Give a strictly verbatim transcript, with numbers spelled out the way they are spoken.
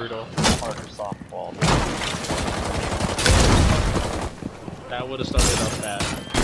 brutal. Harder softball. That would have started up bad.